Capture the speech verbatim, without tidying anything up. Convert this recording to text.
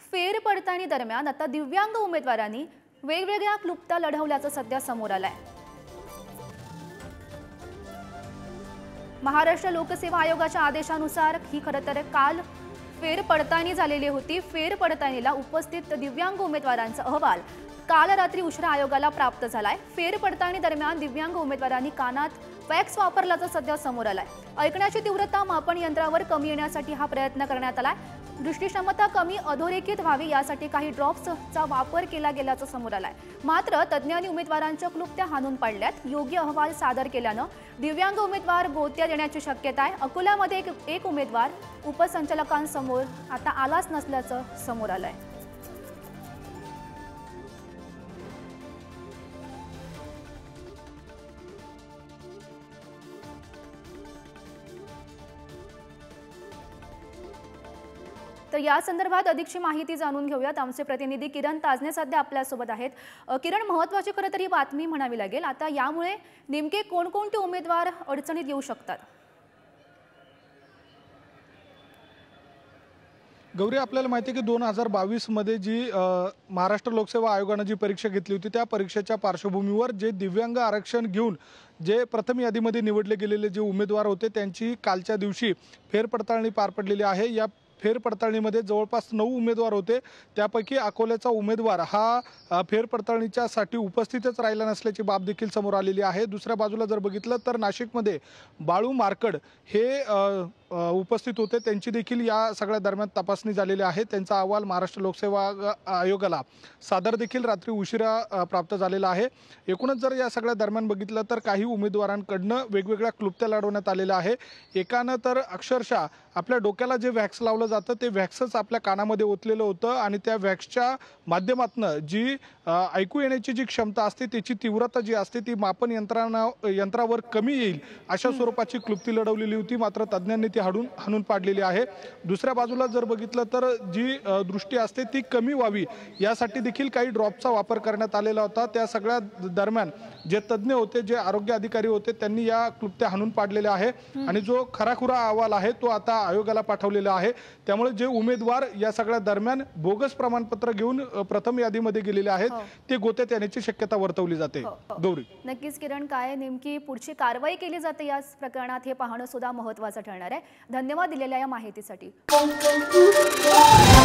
फेरपडताळणी दरम्यान आता दिव्यांग उमेदवारांनी वेगवेगळ्या क्लुप्त्या लढवल्याचं सध्या समोर आलंय। महाराष्ट्र लोकसेवा आयोगाच्या आदेशानुसार ही खरं तर काल फेरपडताळणी झालेली होती। फेरपडताळणीला उपस्थित दिव्यांग उमेदवारांचा अहवाल काल रात्री उशिरा आयोगाला प्राप्त झालाय। फेरपडताळणी दरम्यान दिव्यांग उमेदवारांनी कानात वॅक्स वापरल्याचं सध्या समोर आलंय। ऐकण्याची तीव्रता मापन यंत्रावर कमी येण्यासाठी हा प्रयत्न करण्यात आलाय। दृष्टिक्षमता कमी अधोरेखित व्हावी यासाठी काही ड्रॉप्सचा वापर केला गेल्याचं समोर आलंय। मात्र तज्ज्ञांनी उमेदवारांच्या क्लुप्त्या हाणून पाडल्यात। योग्य अहवाल सादर केल्यानं दिव्यांग उमेदवार गोत्या देण्याची शक्यता आहे। अकोल्यामध्ये एक, एक उमेदवार उपसंचालकांसमोर आता आलाच नसल्याचं समोर आलंय। तर या संदर्भात अधिकची माहिती जाणून घेऊयात। आमचे प्रतिनिधी किरण ताजने सध्या आपल्या सोबत आहेत। किरण, महत्त्वाची खरं तर ही बातमी म्हणावी लागेल। आता यामुळे नेमके कोणकोणते उमेदवार अडचणीत येऊ शकतात? गौरी, आपल्याला माहिती आहे की दोन हजार बावीस मध्ये जी महाराष्ट्र लोकसेवा आयोगाने जी परीक्षा घेतली होती त्या परीक्षेच्या पार्श्वभूमीवर जे दिव्यांग आरक्षण घेऊन जे प्रथम यादीमध्ये निवडले गेलेले जे उमेदवार होते त्यांची कालच्या दिवशी फेरपडताळणी पार पडलेली आहे। या फेरपडताळणीमध्ये जवळपास नऊ उमेदवार होते। त्यापैकी अकोल्याचा उमेदवार हा फेरपडताळणीच्यासाठी उपस्थितच राहिला नसल्याची बाब देखील समोर आलेली आहे। दुसऱ्या बाजूला जर बघितलं तर नाशिकमध्ये बाळू मार्कड हे उपस्थित होते। त्यांची देखील या सगळ्या दरम्यान तपासणी झालेली आहे। त्यांचा अहवाल महाराष्ट्र लोकसेवा आयोगाला सादर देखील रात्री उशिरा प्राप्त झालेला आहे। एकूणच जर या सगळ्या दरम्यान बघितलं तर काही उमेदवारांकडनं वेगवेगळ्या क्लुप्त्या लढवण्यात आलेल्या आहे। एकानं तर अक्षरशः आपल्या डोक्याला जे वॅक्स लावलं जातं ते वॅक्सच आपल्या कानामध्ये ओतलेलं होतं आणि त्या वॅक्सच्या माध्यमातून जी ऐकू येण्याची जी क्षमता असते त्याची तीव्रता जी असते ती मापन यंत्रणा यंत्रावर कमी येईल अशा स्वरूपाची क्लुप्ती लढवलेली होती। मात्र तज्ज्ञांनी ती हाडून हाणून पाडलेली आहे। दुसऱ्या बाजूला जर बघितलं तर जी दृष्टी असते ती कमी व्हावी यासाठी देखील काही ड्रॉपचा वापर करण्यात आलेला होता। त्या सगळ्या दरम्यान जे तज्ज्ञ होते, जे आरोग्य अधिकारी होते, त्यांनी या क्लुप्त्या हाणून पाडलेल्या आहे आणि जो खराखुरा अहवाल आहे तो आता आयोगाला पाठवलेला आहे। त्यामुळे जे उमेदवार या सगळ्या दरम्यान बोगस प्रमाणपत्र घेऊन प्रथम यादीमध्ये गेलेले आहेत ते गोत्यात येण्याची शक्यता वर्तवली जाते। गौरी, नक्कीच किरण, काय नेमकी पुढची कारवाई केली जाते या प्रकरणात हे पाहणं सुद्धा महत्त्वाचं ठरणार आहे। धन्यवाद दिलेल्या या माहितीसाठी।